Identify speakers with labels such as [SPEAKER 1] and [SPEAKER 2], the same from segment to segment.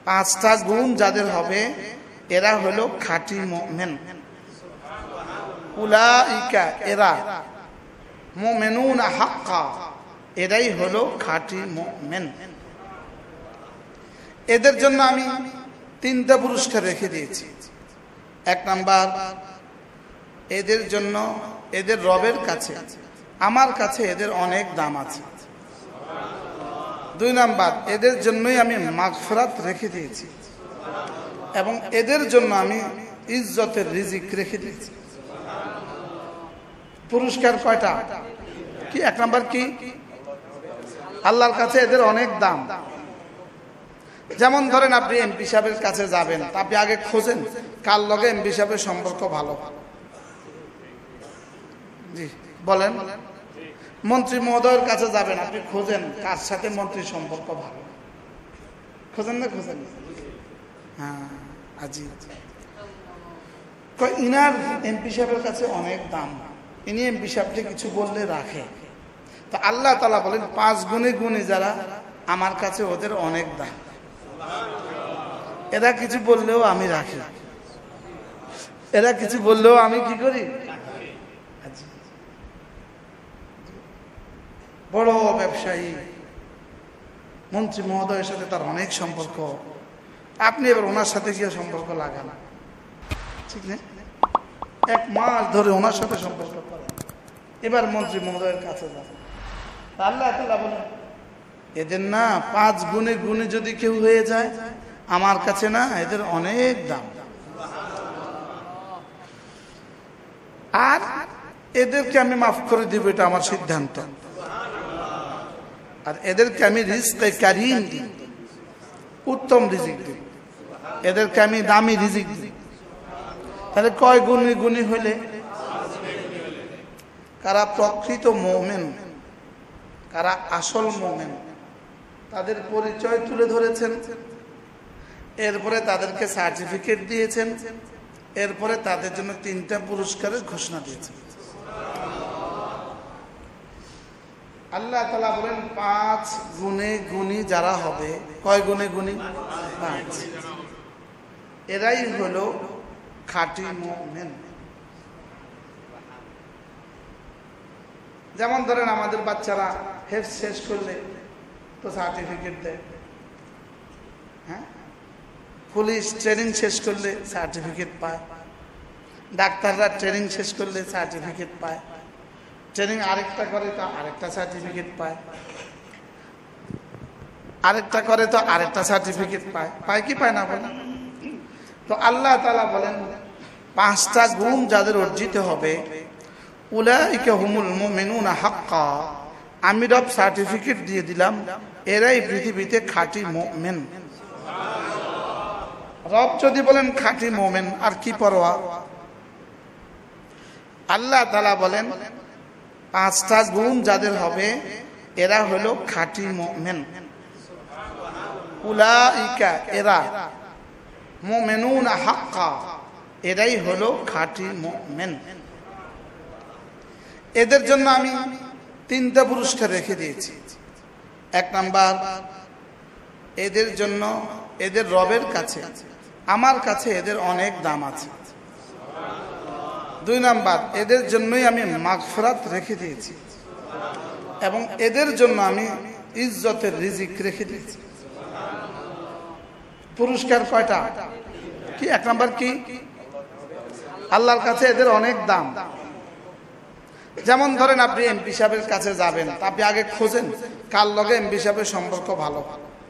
[SPEAKER 1] পাঁচটা গুণ যাদের হবে এরা হলো খাঁটি মুমিন। উলাইকা এরা মুমিনুনা হাক্কা, এরাই হলো খাঁটি মুমিন। এদের জন্য আমি তিনটা পুরস্কার রেখে দিয়েছি। এক নাম্বার, এদের জন্য এদের রবের কাছে আমার কাছে এদের অনেক দাম আছে। দুই নাম্বার, এদের জন্যই আমি মাগফিরাত রেখে দিয়েছি এবং এদের জন্য আমি ইজ্জতের রিজিক রেখে দিয়েছি। পুরস্কার কয়টা? কি? এক নাম্বার কি? আল্লাহর কাছে এদের অনেক দাম। যেমন ধরেন আপনি এমপি সাহেবের কাছে যাবেন, আপনি আগে খোঁজেন কার লগে এমপি সাহেবের সম্পর্ক ভালো। জি বলেন। মন্ত্রী মহোদয়ের কাছে যাবেন, আপনি খোঁজেন কার সাথে মন্ত্রীর সম্পর্ক ভালো। খোঁজেন না? খোঁজেন। হ্যাঁ, আজি ইনার এমপি সাহেবের কাছে অনেক দাম, ইনি এমপি সাহেবকে কিছু বললে রাখে। তো আল্লাহ তাআলা বলেন, 5 গুণে গুণী যারা আমার কাছে ওদের অনেক দাম। এরা কিছু বললেও আমি রাখি, এরা কিছু বললেও আমি কি করি? বড় ব্যবসায়ী মন্ত্রী মহোদয়ের সাথে তার অনেক সম্পর্ক, আপনি এবার ওনার সাথে গিয়ে সম্পর্ক লাগান, ঠিক না? 1 মাস ধরে ওনার সাথে সম্পর্ক করেন, এবার মন্ত্রী মহোদয়ের কাছে যান। আল্লাহ তাআলা বলেন, এদের না 5 গুণে গুণে যদি কেউ হয়ে যায় আমার কাছে না এদের অনেক দাম। আর এদেরকে আমি মাফ করে দিব, এটা আমার সিদ্ধান্ত। আর এদেরকে আমি রিজকে কারীম দিই, উত্তম রিজিক দিই, এদেরকে আমি দামি রিজিক দিই। তাহলে কয় গুণী গুণী হইলে? কারা প্রকৃত মুমিন, কারা আসল মুমিন, তাদের পরিচয় তুলে ধরেছেন, এরপরে তাদেরকে সার্টিফিকেট দিয়েছেন, এরপরে তাদের জন্য 3টা পুরস্কারের ঘোষণা দিয়েছেন। আল্লাহ তাআলা বলেন 5 গুণে গুণী যারা হবে, কয় গুণে গুণী? 5। এরাই হলো খাঁটি মুমিন। যেমন ধরেন আমাদের বাচ্চারা হেফজ শেষ করলে তো সার্টিফিকেট দেয়, হ্যাঁ, পুলিশ ট্রেনিং শেষ করলে সার্টিফিকেট পায়, ডাক্তাররা ট্রেনিং শেষ করলে সার্টিফিকেট পায়, ট্রেনিং আরেকটা করে তো আরেকটা সার্টিফিকেট পায়, আরেকটা করে তো আরেকটা সার্টিফিকেট পায়। পায় কি পায় না? বলেন তো। আল্লাহ তাআলা বলেন 5টা গুণ যাদের অর্জিত হবে, উলাইকা হুমুল মুমিনুনা হাক্কা, আমি রব সার্টিফিকেট দিয়ে দিলাম এরাই পৃথিবীতে খাঁটি মুমিন। রব যদি বলেন খাঁটি মুমিন, আর কি পরোয়া? আল্লাহ তাআলা বলেন 5টা গুণ যাদের হবে এরা হলো খাঁটি মুমিন। উলাইকা এরা মুমিনুনা হাক্কা, এরাই হলো খাঁটি মুমিন। এদের জন্য আমি 3টা পুরস্কার রেখে দিয়েছি। এক নাম্বার, এদের জন্য এদের রবের কাছে আমার কাছে এদের অনেক দাম আছে। 2 নাম্বার, এদের জন্যই আমি মাগফিরাত রেখে দিয়েছি এবং এদের জন্য আমি ইজ্জতের রিজিক রেখে দিয়েছি। পুরস্কার কয়টা? কি? 1 নাম্বার কি? আল্লাহর কাছে এদের অনেক দাম। যেমন ধরেন আপনি এমপি সাহেবের কাছে যাবেন, আপনি আগে খোঁজেন কার লগে এমপি সাহেবের সম্পর্ক ভালো।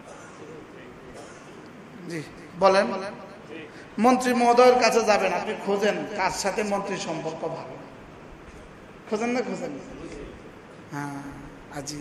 [SPEAKER 1] জি বলেন। মন্ত্রী মহোদয়ের কাছে যাবেন, আপনি খোঁজেন কার সাথে মন্ত্রীর সম্পর্ক ভালো। খোঁজেন না? খোঁজেন। হ্যাঁ, আজি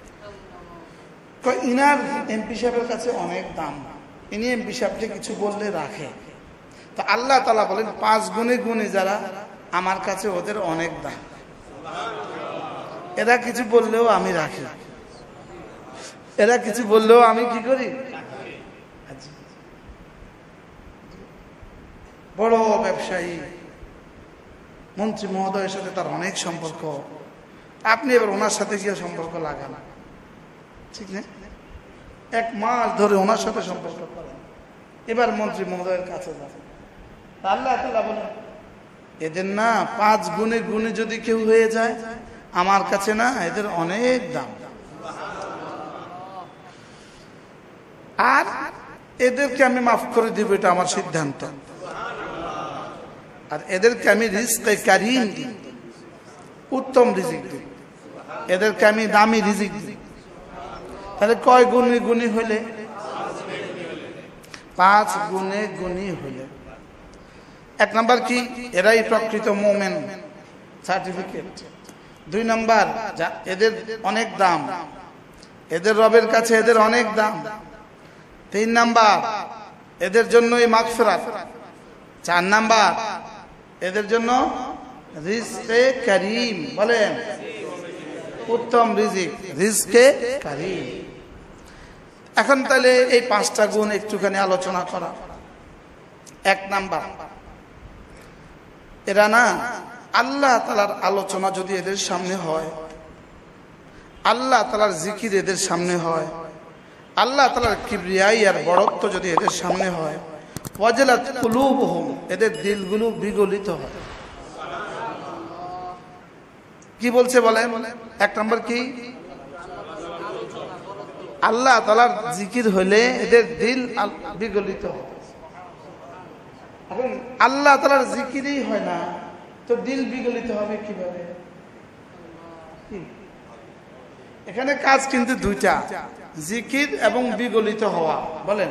[SPEAKER 1] ইনার এমপি সাহেবের কাছে অনেক দাম, ইনি এমপি সাহেবকে কিছু বললে রাখে। তো আল্লাহ তাআলা বলেন 5 গুণে গুণী যারা আমার কাছে ওদের অনেক দাম, এরা কিছু বললেও আমি রাখি, এরা কিছু বললেও আমি কি করি? বড় ব্যবসায়ী মন্ত্রী মহোদয়ের সাথে তার অনেক সম্পর্ক, আপনি এবার ওনার সাথে গিয়ে সম্পর্ক লাগান, ঠিক না? 1 মাস ধরে ওনার সাথে সম্পর্ক করেন, এবার মন্ত্রী মহোদয়ের কাছে যাবে, আল্লাহ তাআলা বলেন এদের না 5 গুণে গুণে যদি কেউ হয়ে যায় আমার কাছে না এদের অনেক দাম, আর এদেরকে আমি মাফ করে দিব, এটা আমার সিদ্ধান্ত। আর এদেরকে আমি রিজকে কারীম দিই, উত্তম রিজিক দিই, এদেরকে আমি দামি রিজিক দিই। তাহলে কয় গুণে গুণী হইলে? 5 গুণে গুণী হইলে। 1 নাম্বার কি? এরাই প্রকৃত মুমিন, সার্টিফিকেট। 2 নাম্বার, এদের অনেক দাম, এদের রবের কাছে এদের অনেক দাম। 3 নাম্বার, এদের জন্যই মাগফিরাত। 4 নাম্বার, এদের জন্য রিজকে কারীম। বলেন উত্তম রিজিক, রিজকে কারীম। এখন তাহলে এই 5টা গুণ একটুখানি আলোচনা করা। 1 নাম্বার, এরা না আল্লাহ তাআলার আলোচনা যদি এদের সামনে হয়, আল্লাহ তাআলার জিকির এদের সামনে হয়, আল্লাহ তাআলার কিবরিয়াই আর বড়ত্ব যদি এদের সামনে হয়, ওয়াজলাত কুলুবুহুম, এদের দিলগুলো বিগলিত হয়। কি বলছে বলেন? 1 নাম্বার কি? আল্লাহ তাআলার জিকির হলে এদের দিল বিগলিত হয়। এখন আল্লাহ তাআলার জিকিরই হয় না তো দিল বিগলিত হবে কিভাবে? এখানে কাজ কিন্তু 2টা, জিকির এবং বিগলিত হওয়া। বলেন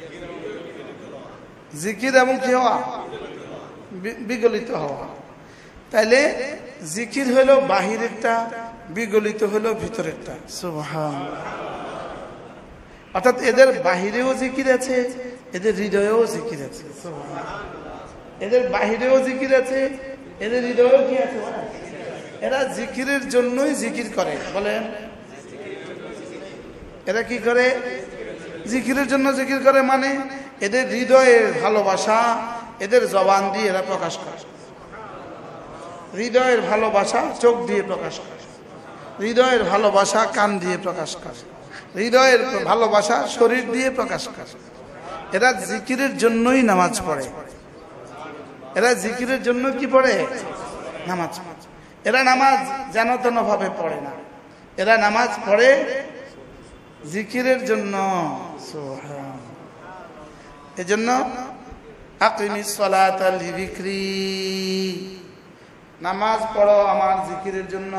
[SPEAKER 1] জিকির এবং কি হওয়া? বিগলিত হওয়া। তাইলে জিকির হলো বাহিরেরটা, বিগলিত হলো ভিতরেরটা। সুবহানাল্লাহ। অর্থাৎ এদের বাহিরেও জিকির আছে, এদের হৃদয়েও জিকির আছে। এদের বাহিরেও জিকির আছে, এদের হৃদয়েও কি আছে? এরা জিকিরের জন্যই জিকির করে। বলেন এরা কি করে? জিকিরের জন্য জিকির করে। মানে এদের হৃদয়ের ভালোবাসা এদের জবান দিয়ে এরা প্রকাশ করে, হৃদয়ের ভালোবাসা চোখ দিয়ে প্রকাশ করে, হৃদয়ের ভালোবাসা কান দিয়ে প্রকাশ করে, হৃদয়ের ভালোবাসা শরীর দিয়ে প্রকাশ করে। এরা জিকিরের জন্যই নামাজ পড়ে। এরা জিকিরের জন্য কি পড়ে? নামাজ। এরা নামাজ যেন তেন ভাবে পড়ে না, এরা নামাজ পড়ে জিকিরের জন্য। সুবহানাল্লাহ। এজন্য আকিমিস সালাতা লিযিকরি, নামাজ পড়ো আমার জিকিরের জন্য।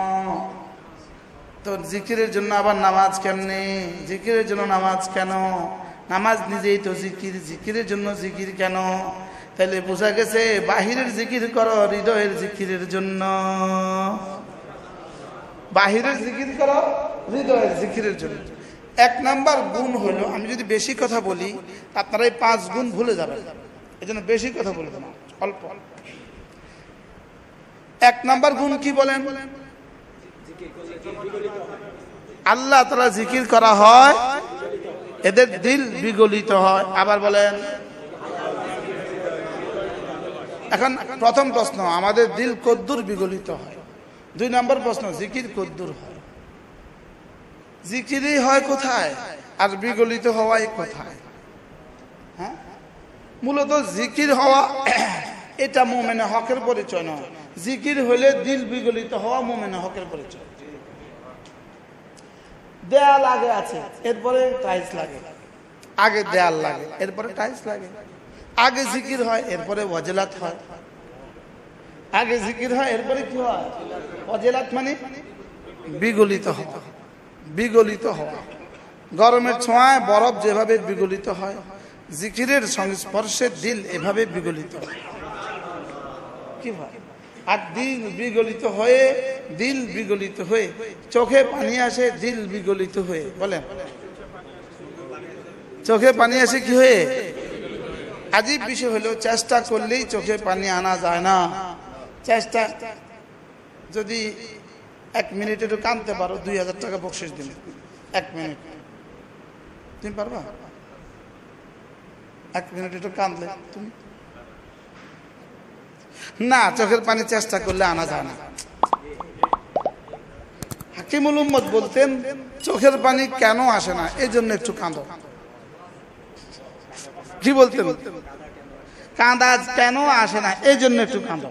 [SPEAKER 1] তো জিকিরের জন্য আবার নামাজ কেমনে? জিকিরের জন্য নামাজ কেন? নামাজ নিজেই তো জিকির, জিকিরের জন্য জিকির কেন? তাহলে বোঝা গেছে বাহিরের জিকির করো হৃদয়ের জিকিরের জন্য, বাহিরের জিকির করো হৃদয়ের জিকিরের জন্য। 1 নাম্বার গুণ হলো, আমি যদি বেশি কথা বলি আপনারা এই 5 গুণ ভুলে যাবেন, এই জন্য বেশি কথা বলবো না, অল্প অল্প। 1 নাম্বার গুণ কি বলেন? আল্লাহ তাআলা জিকির করা হয়, এদের দিল বিগলিত হয়। আবার বলেন। এখন প্রথম প্রশ্ন, আমাদের দিল কদ্দুর বিগলিত হয়? 2 নম্বর প্রশ্ন, জিকির কদ্দুর হয়? জিকিরই হয় কোথায় আর বিগলিত হওয়াই কোথায়? হ্যাঁ, মূলত জিকির হওয়া এটা মুমিনে হকের পরিচয় নয়। জিকির হলে দিল বিগলিত হওয়া মুমিনে হকের পরিচয়। দেয়াল আগে আছে, এরপরে টাইলস লাগে। আগে দেয়াল লাগে, এরপরে টাইলস লাগে। আগে জিকির হয়, এরপরে ওয়াজলাত হয়। আগে জিকির হয়, এরপরে কি হয়? ওয়াজলাত মানে বিগলিত হওয়া। বিগলিত হওয়া, গরমের ছোঁয়ায় বরফ যেভাবে বিগলিত হয়, জিকিরের সংস্পর্শে দিল এভাবে বিগলিত হয়। কি হয়? আর দিল বিগলিত হয়ে, দিল বিগলিত হয়ে চোখে পানি আসে, দিল বিগলিত হয়ে। বলেন চোখে পানি আসে কি হয়ে? আজীব বিষয় হলো চেষ্টা করলেই চোখে পানি আনা যায় না। চেষ্টা যদি 1 মিনিট একটু কাঁদতে পারো 2000 টাকা বকশিশ দিন। 1 মিনিট তুমি পারবা? 1 মিনিট একটু কাঁদলে তুমি না, চোখের পানি চেষ্টা করলে আনা যায় না। হাকিমুল উম্মত বলতেন চোখের পানি কেন আসে না, এই জন্য একটু কাঁদো। কি বলতেন? কাঁদা কেন আসে না, এই জন্য একটু কাঁদো।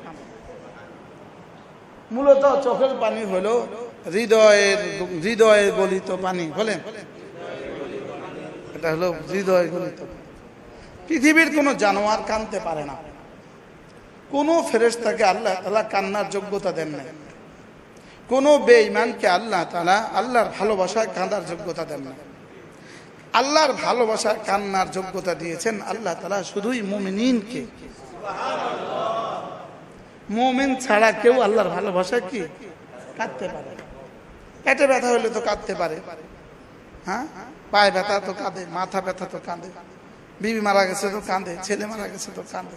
[SPEAKER 1] মূলত চোখের পানি হলো হৃদয়ের গলিত পানি। বলেন, এটা হলো হৃদয় গলিত। পৃথিবীর কোন জানোয়ার কাঁদতে পারে না, কোন ফেরেশতাকে আল্লাহ তাআলা কান্নার যোগ্যতা দেন না, কোন বেঈমানকে আল্লাহ তাআলা আল্লাহর ভালোবাসায় কাঁদার যোগ্যতা দেন না। আল্লাহর ভালোবাসায় কান্নার যোগ্যতা দিয়েছেন আল্লাহ তাআলা শুধুই মুমিনকে। মুমিন ছাড়া কেউ আল্লাহর ভালোবাসায় কি কাঁদতে পারে? পেটে ব্যথা হলে তো কাঁদতে পারে, হ্যাঁ, পায়ে ব্যথা তো কাঁদে, মাথা ব্যথা তো কাঁদে, বিবি মারা গেছে তো কাঁদে, ছেলে মারা গেছে তো কাঁদে।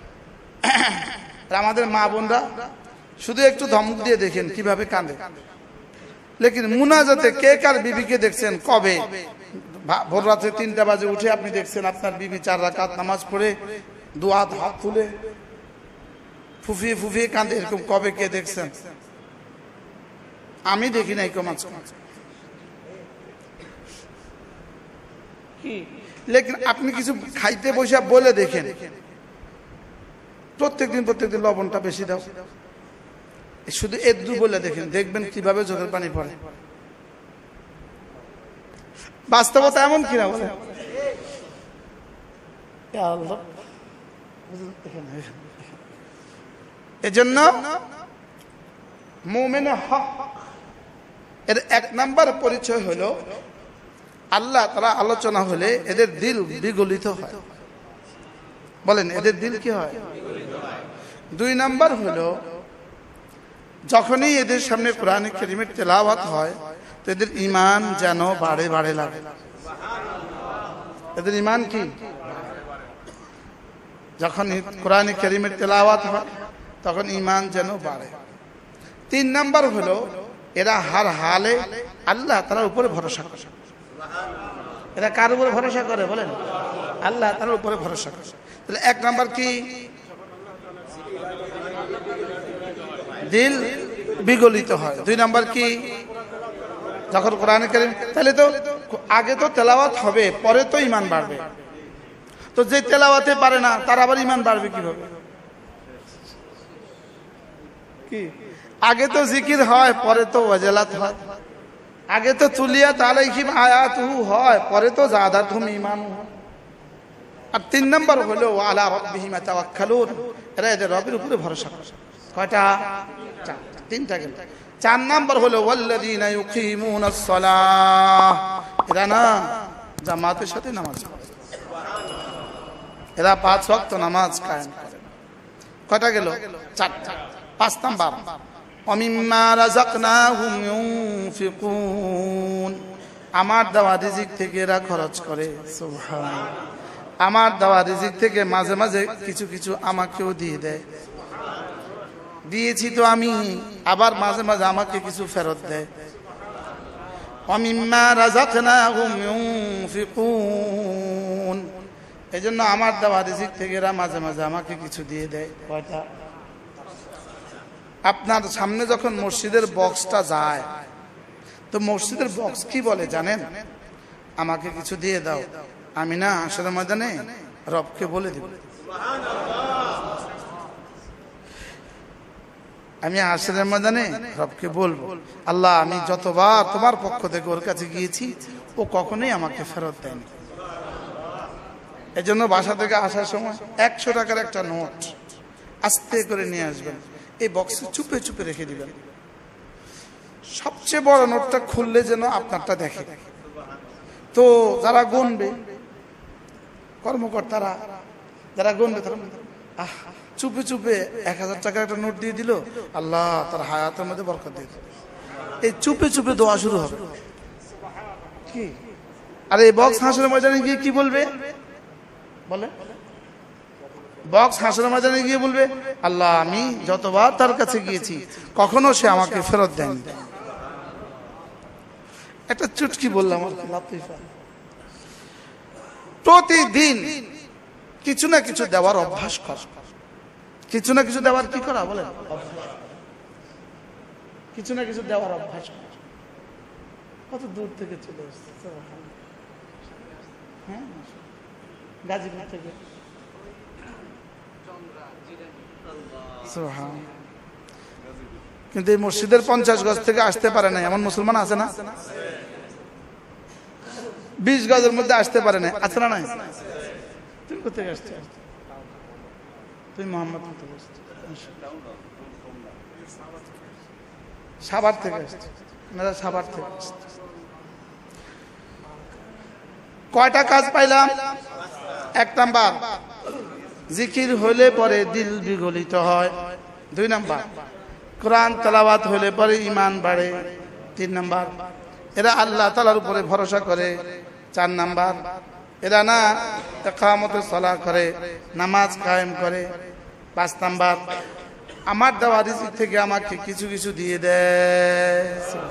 [SPEAKER 1] আমাদের মা বোনরা শুধু একটু ধমক দিয়ে দেখেন কিভাবে কাঁদে। লেকিন মুনাজাতে কে কার বিবিকে দেখছেন? কবে ভোর রাতে 3টা বাজে উঠে আপনি দেখছেন আপনার বিবি 4 রাকাত নামাজ পড়ে হাত তুলে ফুফিয়ে ফুফিয়ে কাঁদে, এরকম কবে কে দেখছেন? আমি দেখি নাই কমাজ। লেকিন আপনি কিছু খাইতে বসে বলে দেখেন, প্রত্যেকদিন লবণটা বেশি দাও, শুধু এদ্দু বলে দেখেন, দেখবেন কিভাবে চোখের পানি পড়ে। বাস্তবতা এমন কিনা বলে। এজন্য মুমিনের হক এর 1 নাম্বার পরিচয় হলো আল্লাহ তাআলা আলোচনা হলে এদের দিল বিগলিত হয়। বলেন, এদের দিল কি হয়? 2 নাম্বার হলো যখনই এদের সামনে কোরআন কারীমের তেলাওয়াত হয় তো এদের ঈমান যেন বাড়ে লাগে। এদের ঈমান কি? যখন কোরআন কারীমের তেলাওয়াত হয় তখন ঈমান যেন বাড়ে। 3 নাম্বার হলো এরা হার হালে আল্লাহ তাআলার উপরে ভরসা করে। এরা কার উপরে ভরসা করে? বলেন, আল্লাহ তাআলার উপরে ভরসা করে। তাহলে 1 নাম্বার কি? দিল বিগলিত হয়। 2 নাম্বার কি? যখন কোরআন কারীম, তাহলে তো আগে তো তেলাওয়াত হবে, পরে তো ঈমান বাড়বে। তো যে তেলাওয়াতে পারে না তার আবার ঈমান বাড়বে কিভাবে? কি আগে তো জিকির হয়, পরে তো ওয়াজালাত হয়। আগে তো তুলিয়াত আলাইহিম আয়াতুহু হয়, পরে তো যাদাতুহুম ঈমানুহু। আর 3 নাম্বার হলো আলা রাব্বিহিম তাওয়াক্কালুন, এরা এদের রবের উপরে ভরসা করে। কয়টা? 3টা গেল। 4 নাম্বার হলো ওয়াল্লাযীনা ইউকিমুনাস সালাহ, এরা না জামাতের সাথে নামাজ পড়ে, এরা 5 ওয়াক্ত নামাজ কায়েম করে। কয়টা গেল? 4টা। 5 নাম্বার ওয়ামিম্মা রাযাকনাহুম ইউনফিকুন, আমার দেওয়া রিজিক থেকে এরা খরচ করে। সুবহানাল্লাহ। আমার দেওয়া রিজিক থেকে মাঝে মাঝে কিছু কিছু আমাকেও দিয়ে দেয়। দিয়েছি তো আমি, আবার মাঝে মাঝে আমাকে কিছু ফেরত দেয়। ওয়ামিম্মা রাযাকনাহুম ইউনফিকুন, এজন্য আমার দেওয়া রিজিক থেকে এরা মাঝে মাঝে আমাকে কিছু দিয়ে দেয়। কয়টা? আপনার সামনে যখন মসজিদের বক্সটা যায় তো মসজিদের বক্স কি বলে জানেন? আমাকে কিছু দিয়ে দাও, আমি না হাসরের ময়দানে রবকে বলে দিব। আমি হাসরের ময়দানে রবকে বলবো, আল্লাহ আমি যতবার তোমার পক্ষ থেকে ওর কাছে গিয়েছি ও কখনোই আমাকে ফেরত দেয়নি। এজন্য বাসা থেকে আসার সময় 100 টাকার একটা নোট আস্তে করে নিয়ে আসবেন, এই বক্সে চুপে চুপে রেখে দিবেন। সবচেয়ে বড় নোটটা খুললে যেন আপনারটা দেখে। তো যারা গুনবে, কর্মকর্তারা যারা গুনবে, তারা চুপে চুপে 1000 টাকার একটা নোট দিয়ে দিল, আল্লাহ তার হায়াতের মধ্যে বরকত দিয়ে দিল। এই চুপে চুপে দোয়া শুরু হবে। কি আর এই বক্স হাসরের ময়দানে গিয়ে কি বলবে? বলে বক্স হাসরের ময়দানে গিয়ে বলবে, আল্লাহ আমি যতবার তার কাছে গিয়েছি কখনো সে আমাকে ফেরত দেয়নি। একটা চুটকি বললাম, প্রতিদিন কিছু না কিছু দেওয়ার অভ্যাস কর। কিছু না কিছু দেওয়ার কি করা? বলেন, কিছু না কিছু দেওয়ার অভ্যাস কর। কত দূর থেকে চলে এসছে। হ্যাঁ, গাজীপুর থেকে। কিন্তু এই মসজিদের 50 গজ থেকে আসতে পারে না এমন মুসলমান আছে না? 20 গজের মধ্যে আসতে পারে না, আছে না? নাই? তুমি কোথেকে আসছো? তুমি মোহাম্মদ থেকে আসছো? সাভার থেকে আসছো? সাভার থেকে আসছো। কয়টা কাজ পাইলাম? 1 নাম্বার, জিকির হলে পরে দিল বিগলিত হয়। 2 নাম্বার, কোরআন তেলাওয়াত হলে পরে ঈমান বাড়ে। 3 নাম্বার, এরা আল্লাহ তাআলার উপরে ভরসা করে। 4 নাম্বার, এরা না ইকামতের সালাত করে, নামাজ কায়েম করে। 5 নাম্বার, আমার দেওয়া রিজিক থেকে আমাকে কিছু কিছু দিয়ে দেয়।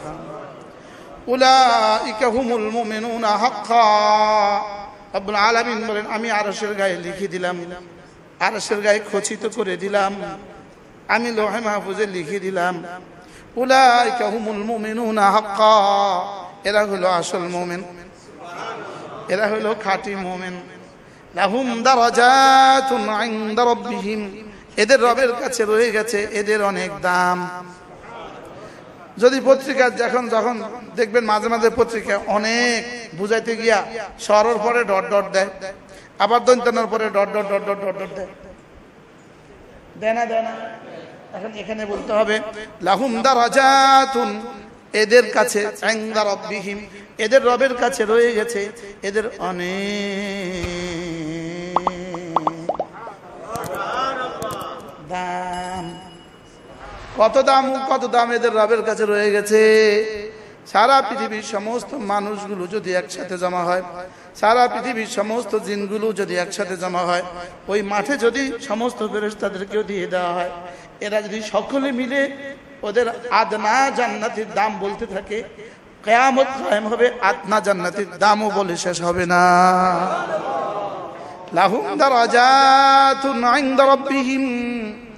[SPEAKER 1] উলাইকা হুমুল মুমিনুনা হাক্কা। রব্বুল আলামিন বলেন, আমি আরশের গায়ে লিখে দিলাম, আরশের গায়ে খচিত করে দিলাম, আমি লৌহে মাহফুজে লিখে দিলাম। উলাইকা হুমুল মুমিনুনা হাক্কা, এরা হলো আসল মুমিন, এরা হলো খাঁটি মুমিন। লাহুম দারাজাতুন ইনদা রাব্বিহিম, এদের রবের কাছে রয়ে গেছে এদের অনেক দাম। যদি পত্রিকা যখন দেখবেন মাঝে মাঝে পত্রিকা অনেক বুঝাইতে গিয়া সরর পরে ডট ডট দেয়, আবার দন্তানোর পরে dot dot dot dot dot dot দেয় না? এখন এখানে বলতে হবে লাহুম দারাজাতুন, এদের কাছে ইনদা রাব্বিহিম, এদের রবের কাছে রয়ে গেছে এদের অনেক দাম। কত দাম এদের রবের কাছে রয়ে গেছে। সারা পৃথিবীর সমস্ত মানুষগুলো যদি একসাথে জমা হয়, সারা পৃথিবীর সমস্ত জিনগুলো যদি একসাথে জমা হয়, ওই মাঠে যদি সমস্ত ফেরেশতাদেরকেও দিয়ে দেওয়া হয়, এরা যদি সকলে মিলে ওদের আদনা জান্নাতের দাম বলতে থাকে, কিয়ামত কায়েম হবে, আদনা জান্নাতের দামও বলে শেষ হবে না। লাহুম দারাজাতুন ইনদা রাব্বিহিম,